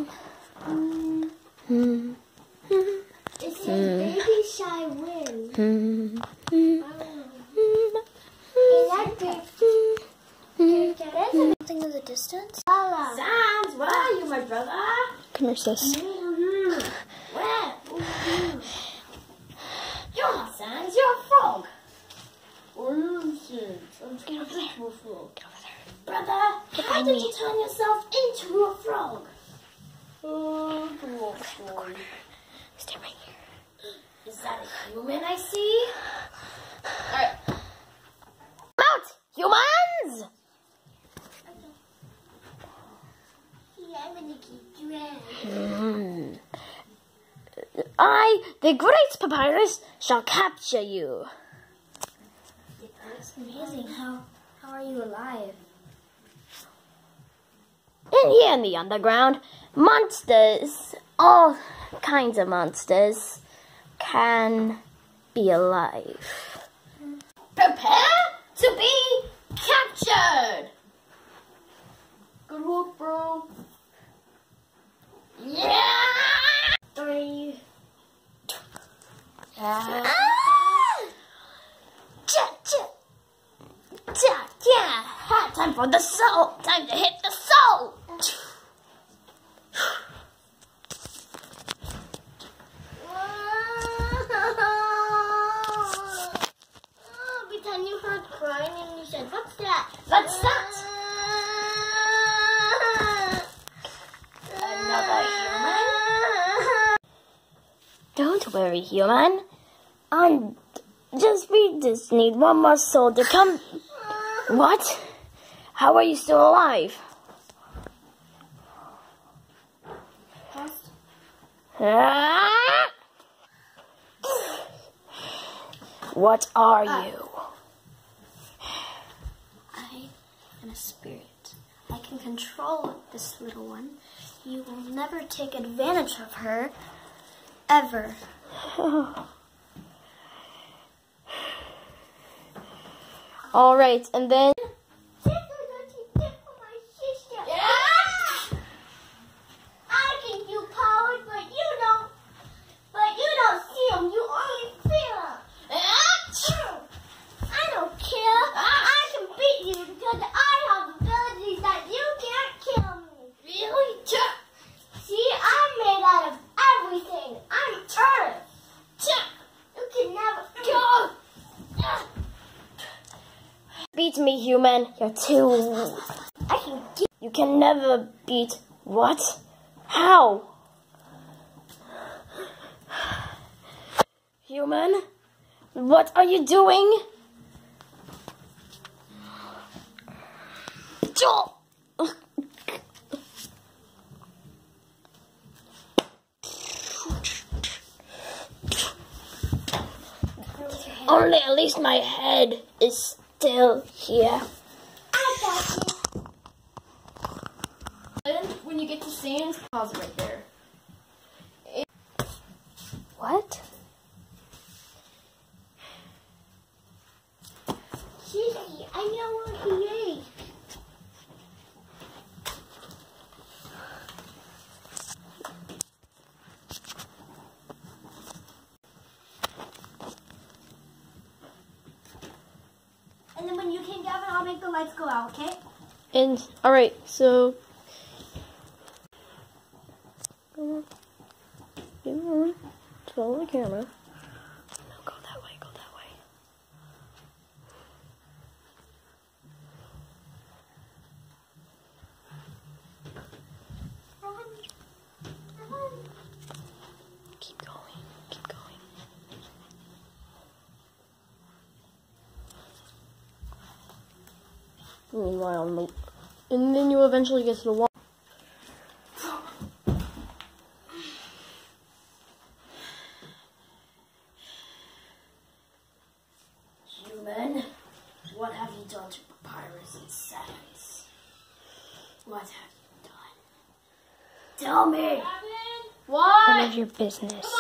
It says Baby Shy wins. Is that big? There's something in the distance. Sans, where are you, my brother? Come here, sis. Where? You're not Sans, you're a frog. Get over there. Get over there. Brother, how did you turn yourself into a frog? Stay right here. Is that a human I see? Alright. Out, humans! I'm gonna keep you in. I, the great Papyrus, shall capture you. That's amazing. How are you alive? In here in the underground, monsters, all kinds of monsters, can be alive. Prepare to be captured! Good work, bro. Yeah! 3. Time for the soul. Time to hit the soul. Every time you heard crying and you said, "What's that?" What's that? Another human? Don't worry, human. We just need one more soul to come. What? How are you still alive? What are you? I am a spirit. I can control this little one. You will never take advantage of her, ever. All right, and then. I can do powers, but you don't. But you don't see them. You only feel them. I don't care. I can beat you because I have abilities that you can't kill me. Really? See, I'm made out of everything. I'm Earth. You can never go. Beat me, human. You're too. I can get. You can never beat. What? How? Human? What are you doing? Only at least my head is still here. I got you. And when you get to Sans, pause it right there. What? Sissy, I know what he is. And then when you can get it, I'll make the lights go out, okay? And all right, so come on, follow the camera. No, go that way. Go that way. Keep going. Keep going. Meanwhile, and then you eventually get to the wall. Human, what have you done to Papyrus and Sans? What have you done? Tell me! What What? is your business?